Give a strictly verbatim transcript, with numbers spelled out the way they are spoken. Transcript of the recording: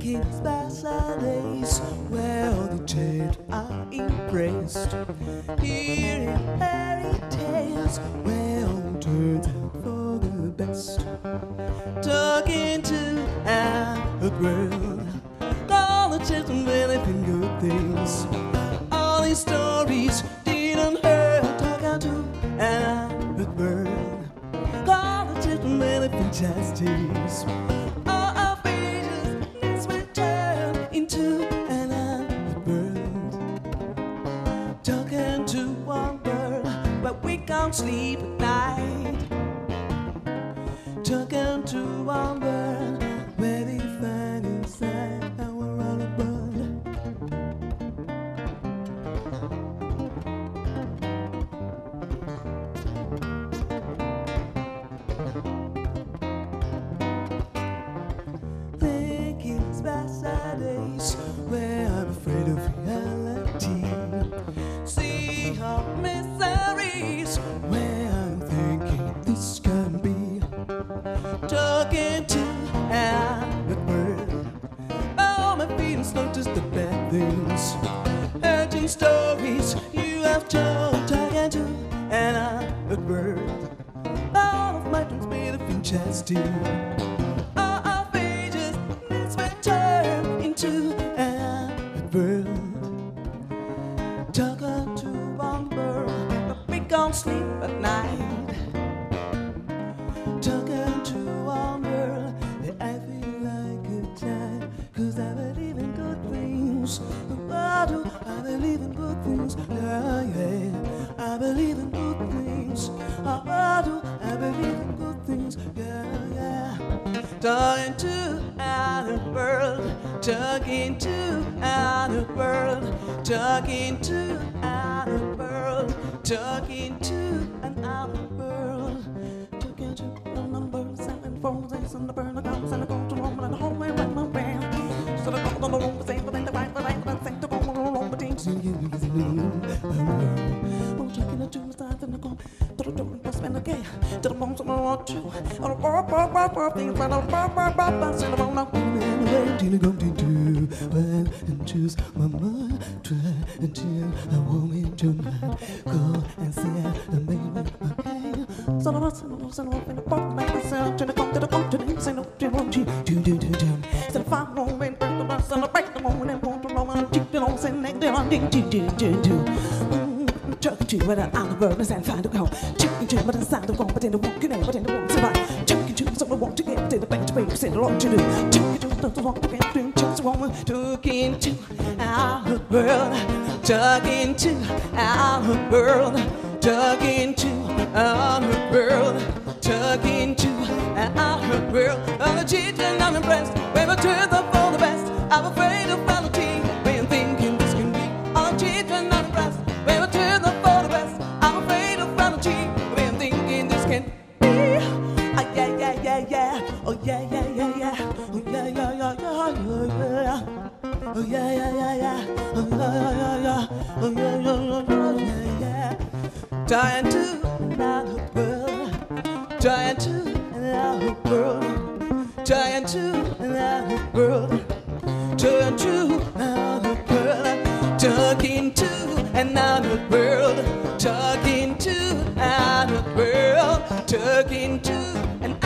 Thinking special days where all the dead are embraced. Hearing fairy tales where all turns out for the best. Talking to our world, all the children believing good things. All these stories didn't hurt. Talking to our world, all the children believing justice. All our faces needs will turn into another world. Talking to one world, but we can't sleep at night. Talking to one world, where we find inside our other world. Thinking special days where I'm afraid of reality. See how miseries where I'm thinking this can be. Talking to our world, all my feelings, not just the bad things. Urgent stories you have told. Talking to our world, all of my dreams made of injustice. All our pages needs will turn into our world. Talking to one world, but we can't sleep at night. Talking to one world, I feel like a child, 'cause I believe in good things. I do, I believe in good things. Yeah, yeah, I believe in good things. I do, I believe in good things. Yeah, yeah. Talking to our world, talking to our world, talking to our world, talking to another world. Talking to the numbers and phones and the burner guns and the go to home and the home and run around. So the go to the home, say, but then the right, but I'm not saying to go along, but things you get in the room. I'm talking to the side and the go to the door and spend a game to the bones of the road too. Or the bar, bar, bar, bar, things, but the bar, bar, bar, bar, send the bone up and away till you go to do. Well, and choose my mind, try until I want me tonight. Go and see and baby, okay. So the rest of the rest of the in the boat, make myself to the come to the come to the say no to one G, do do do do. So the five roll and break the bus and the break the moment and want to roll and keep it on, say neck down, ding, do do do do. Talking to where the other world is and find a go. Talking to but inside the wrong, but in the walking in, but in the wrong survive. Talking to so I want to get to the back to where you said a lot to do. Talking to the wrong to get to just woman. Talking to our world, talking to our world, talking to our world, talking to our world. I'm a cheat and I'm impressed. When I turn up for the best, I'm afraid of vanity. When thinking this can be, I'm a cheat and I'm impressed. When I turn up for the best, I'm afraid of vanity. When thinking this can be, ah yeah yeah yeah yeah, oh yeah yeah yeah yeah, oh yeah yeah yeah yeah yeah, oh yeah yeah yeah yeah, oh yeah yeah yeah, oh yeah yeah yeah yeah yeah. Trying to another world, trying to another world, trying to another world, trying to another world, talking to another world, talking to another world, talking to another